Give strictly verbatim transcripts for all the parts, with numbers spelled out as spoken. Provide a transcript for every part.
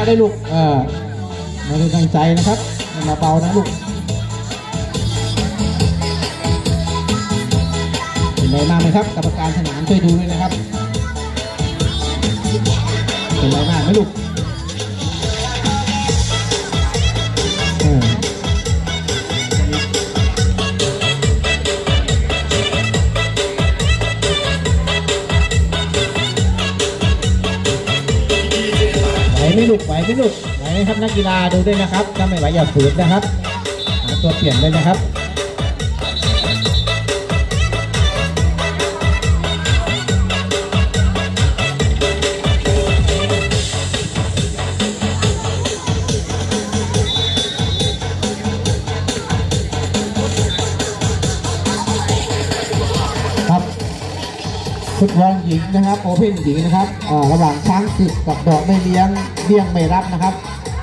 ได้ลูกเออไม่ได้ตั้งใจนะครับมาเบานะลูกเป็นไรมากไหมครับกรรมการสนามช่วยดูด้วยนะครับเป็นไรมากไหมลูกไหวไม่ลุกไหวไม่ลุกไหวไหมครับนักกีฬาดูด้วยนะครับถ้าไม่ไหวอย่าฝืนนะครับหาตัวเปลี่ยนเลยนะครับครับฟุตบอลหญิงนะครับโอเพ่นหญิงนะครับระหว่างช้างศึกกับดอกไม่เลี้ยงเบี้ยงไม่รับนะครับ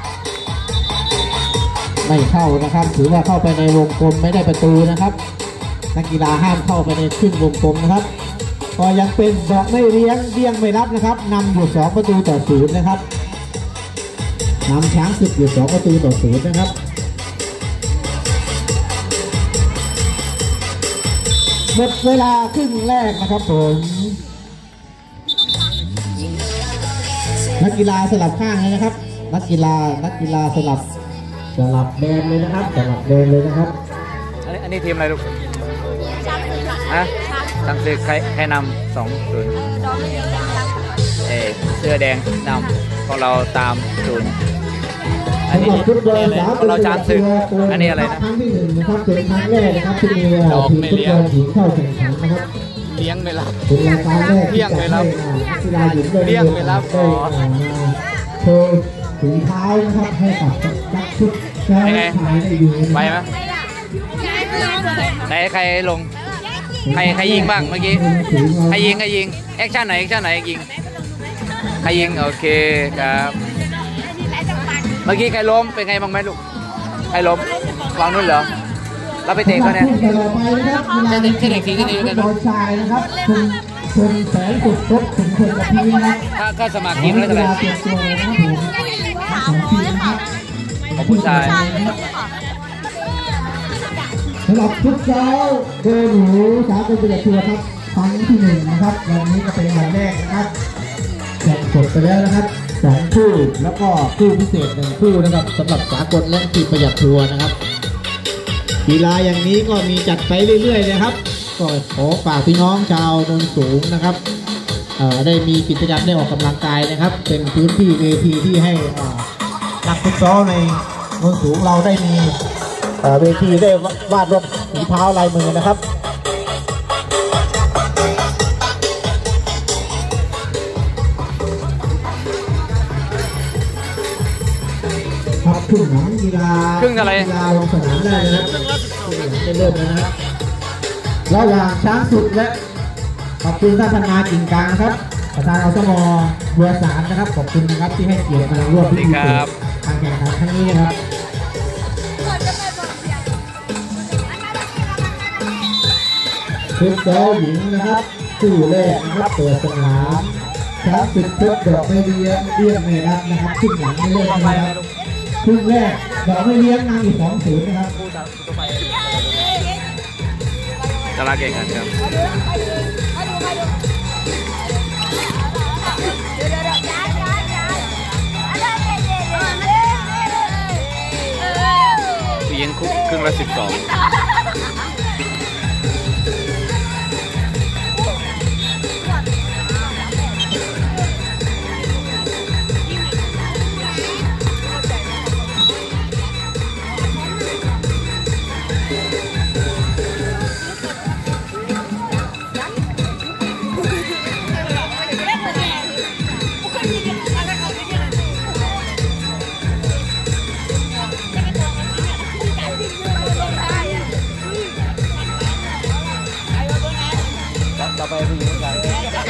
ไม่เข้านะครับถือว่าเข้าไปในวงกลมไม่ได้ประตูนะครับนักกีฬาห้ามเข้าไปในครึ่งวงกลมนะครับก็ยังเป็นดอกไม่เลี้ยงเบี้ยงไม่รับนะครับนำอยู่สองประตูต่อศูนย์นะครับนำช้างศึกอยู่สองประตูต่อศูนย์นะครับหมดเวลาครึ่งแรกนะครับผมนักกีฬาสลับข้างเลยนะครับนักกีฬานักกีฬาสลับสลับแดนเลยนะครับสลับแดนเลยนะครับอันนี้อันนี้ทีมอะไรลูกฮะช้างศึกใครใครนำสองศูนย์เอเสื้อแดงนำพวกเราตามศูนย์อันนี้เราช้างศึกอันนี้อะไรนะครั้งที่หนึ่งนะครับเป็นครั้งแรกนะครับที่มีทีมฟุตบอลหญิงเข้าแข่งขันนะครับเลี้ยงไม่รับเป็นรายการแรกเลี้ยงไม่รับกีฬาหญิงเลี้ยงไม่รับได้โชว์ถุงเท้านะครับให้กับนักชุดชายได้อยู่ไปไหมไหนใครลงใครใครยิงบ้างเมื่อกี้ใครยิงใครยิงแอคชั่นไหนแอคชั่นไหนยิงใครยิงโอเคครับเมื่อกี้ใครล้มเป็นไงบ้างไหมลูกใครล้มวางนู่นเหรอเราไปเตะเขาเนี่ยแค่เด็กแค่เด็กสีกันเองกันบอลชายนะครับคุณคุณแสนสุดครบถึงคนกับพี่นะถ้าก็สมัครทีมแล้วเท่าไหร่ของผู้ชายสำหรับทุกเช้าเดินหนูสาวเป็นเด็กตัวครับครั้งที่หนึ่งนะครับวันนี้ก็เป็นวันแรกนะครับแข่งสดไปแล้วนะครับสองคู่แล้วก็คู่พิเศษหนึ่งคู่นะครับสำหรับสากลและทีมประหยัดทัวร์นะครับกีฬาอย่างนี้ก็มีจัดไปเรื่อยๆนะครับก็ขอฝากพี่น้องชาวโนนสูงนะครับได้มีกิจกรรมได้ออกกำลังกายนะครับเป็นพื้นที่เวทีที่ให้นักฟุตซอลในโนนสูงเราได้มีเวทีได้วาดรูปฝีเท้าลายมือนะครับครับครึ่งหลังกีฬาครึ่งอะไรกีฬาลงสนามได้เลยนะครับจะเริ่มแล้วนะครับระหว่างช้างศึกและขอบคุณท่านธนากิ่งกลางนะครับประธานอสมบัวสารนะครับขอบคุณนะครับที่ให้เกียรติมาร่วมพิธีการแข่งขันครั้งนี้นะครับฟุตบอลหญิงนะครับคู่แรกนะครับเปิดสนามช้างศึกพบดอกไม่เลี้ยงเลี้ยงไม่รับนะครับครึ่งหลังไม่เล่นนะครับครึ่งแรกดอกไม่เลี้ยงนำอยู่สองศูนย์นะครับตลาดเก่งกันครับผู้หญิงคุกครึ่งละสิบสองต่อไปผู้หญิงกัน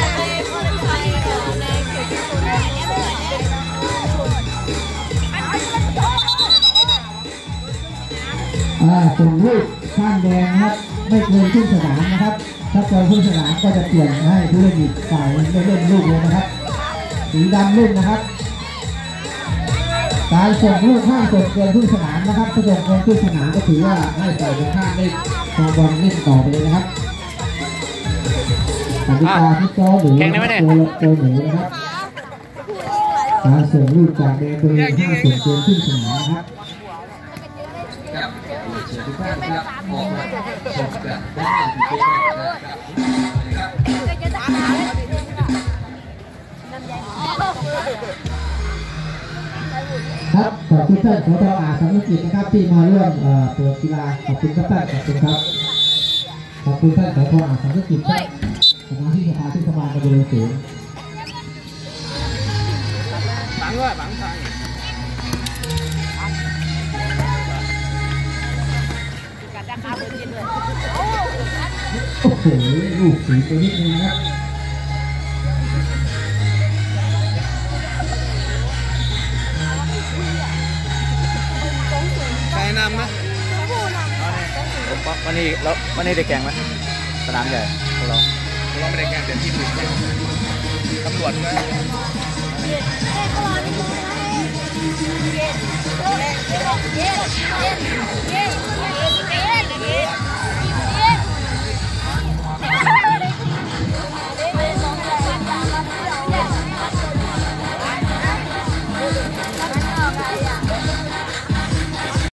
อ่าส่งลูกข้างแดงนะครับไม่เกินขึ้นสนามนะครับถ้าเกินขึ้นสนามก็จะเปลี่ยนให้ผู้เล่นอีกฝ่ายไม่เล่นลูกเลยนะครับสีดำเล่นนะครับการส่งลูกข้างส่งเกินครึ่งสนามนะครับถ้าส่งเกินครึ่งสนามก็ถือว่าให้ปล่อยข้างได้พอบอลเล่นต่อไปเลยนะครับกติกาที่ซ้อหรือตัวตัวหนูนะครับการส่งลูกจากแดนบริเวณข้างส่งเกินครึ่งสนามนะครับครับขอบคุณท่านสทอาสามัคคีนะครับที่มาร่วมเปิดกีฬาขอบคุณครับท่านขอบคุณครับขอบคุณท่านสทอาสามัคคีครับสมาชิกสภาที่สภากระทรวงสูงบังด้วยบังทางโอ้โหลูกสีตัวนี้นึงครับใครนำไหมวันนี้แล้ววันนี้ได้แข่งไหมสนามใหญ่พวกเราพวกเราไม่ได้แข่งแต่ที่อื่นตำรวจก็เ